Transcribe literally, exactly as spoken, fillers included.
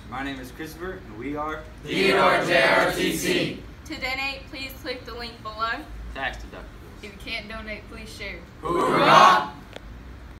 My name is Christopher, and we are Theodore J R T C. To donate, please click the link below. tax deductibles. If you can't donate, please share. Hoorah!